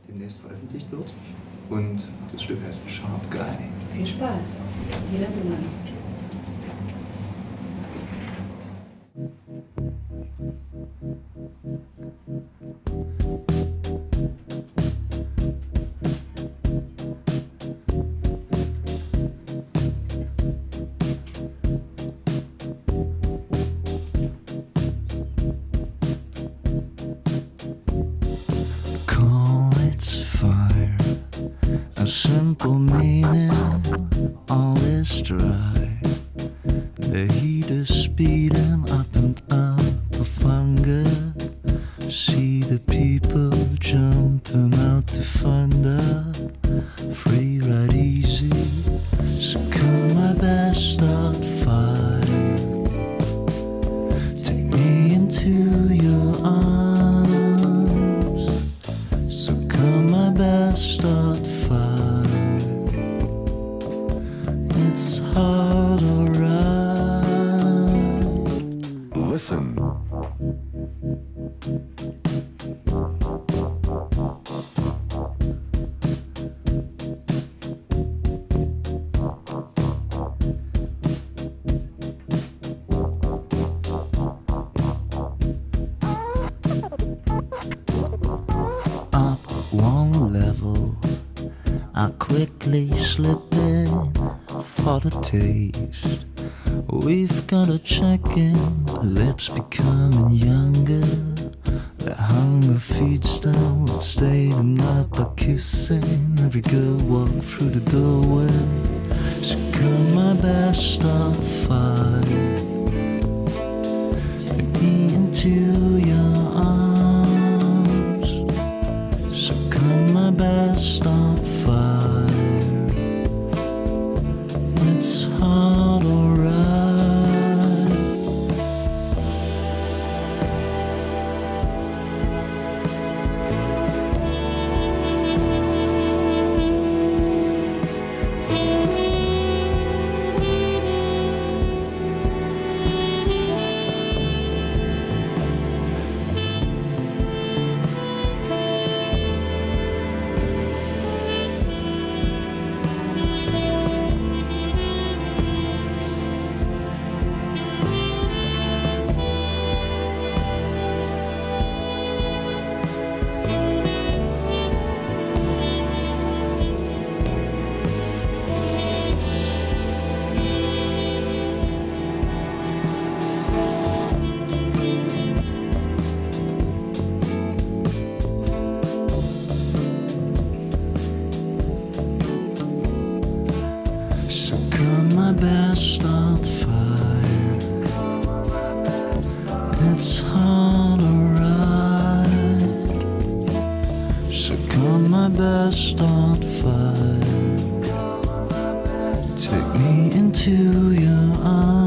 demnächst veröffentlicht wird. Und das Stück heißt Sharp Guy. Viel Spaß. Jeder Blumen. A simple meaning, all is dry. The heat is speeding up and up of hunger. See the people jumping out to find out. Free ride easy, so come my best start fire. Take me into your arms, so come my best start fire. It's hard, alright. Listen. Up one level, I quickly slip in for the taste. We've got a check-in, lips becoming younger. The hunger feeds them with staying up by kissing. Every girl walk through the doorway, so come my best start fire. Take me into your arms, so come my best start fire. It's hard, alright. So come my best start fire. It's hard, alright. So come my best start fire. Take me into your arms.